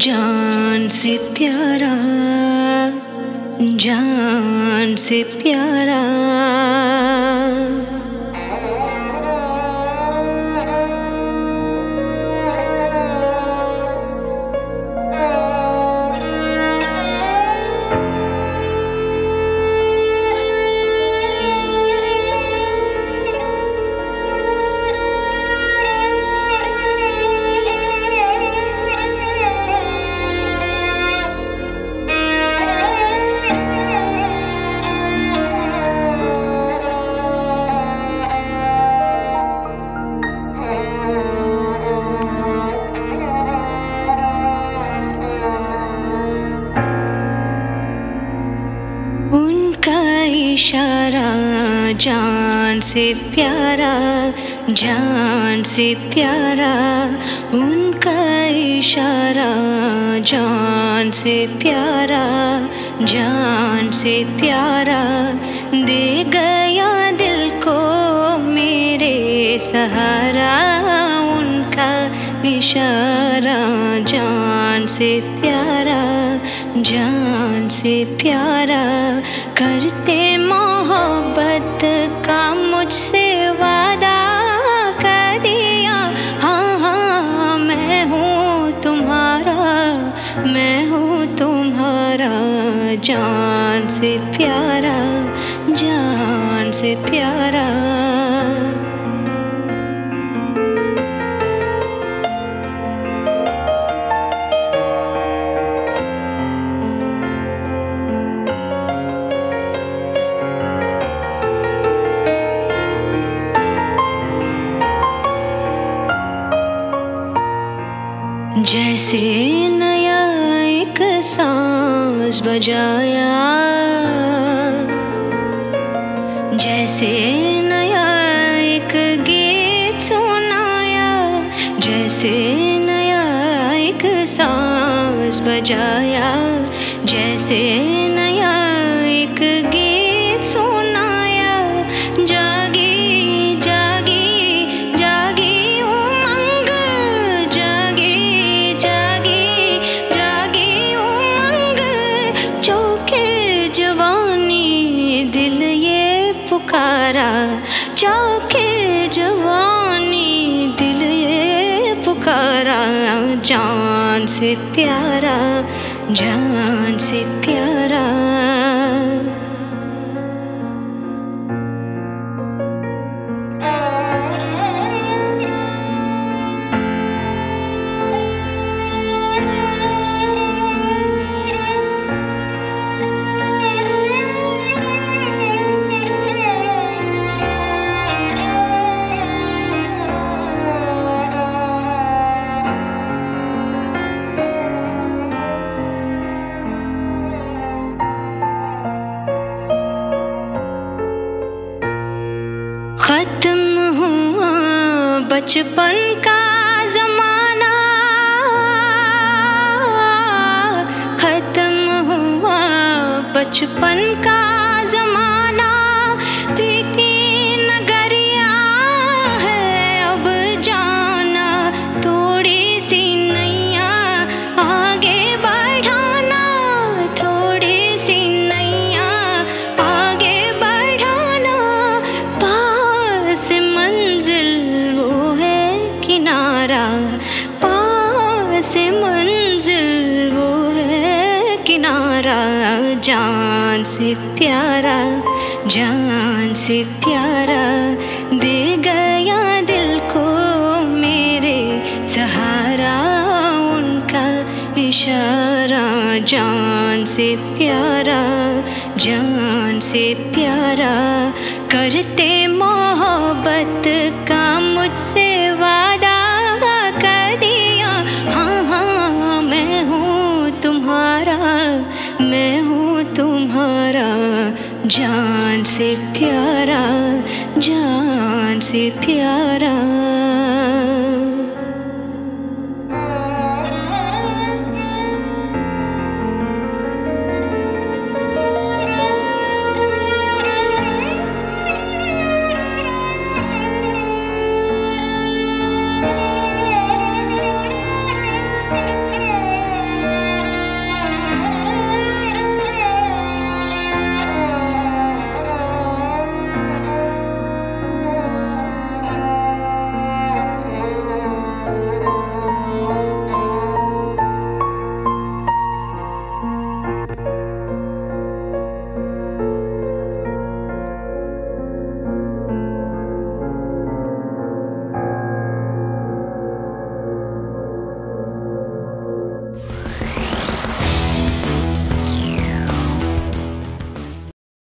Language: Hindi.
जान से प्यारा, जान से प्यारा। इशारा जान से प्यारा, जान से प्यारा। उनका इशारा जान से प्यारा, जान से प्यारा। दे गया दिल को मेरे सहारा, उनका इशारा जान से प्यारा, जान से प्यारा। करते मोहब्बत का मुझसे वादा कर दिया। हाँ हाँ मैं हूँ तुम्हारा, मैं हूँ तुम्हारा। जान से प्यारा, जान से प्यारा। जैसे नया एक सांस बजाया, जैसे नया एक गीत सुनाया, जैसे नया एक सांस बजाया, जैसे नया एक गीत सुनाया। जागी जागी जागी उमंग, जागी जागी जागी उमंग। चौके जवानी दिल ये पुकारा, चौके जवानी दिल ये पुकारा। जान से प्यारा, जान से प्यारा। खत्म हुआ बचपन का जमाना, खत्म हुआ बचपन का जमाना। फीकी नगरिया है अब जाना, थोड़ी सी नैया आगे बढ़ाना, थोड़ी सी नैया आगे बढ़ाना। पास मंजिल वो है किनारा, पास मंजिल वो है किनारा। जान से प्यारा, जान से प्यारा। दे गया दिल को मेरे सहारा, उनका इशारा जान से प्यारा, जान से प्यारा। करते मोहब्बत का मुझसे वादा कर दिया। हाँ हाँ मैं हूँ तुम्हारा, मैं हूँ तुम्हारा। जान से प्यारा, जान से प्यारा।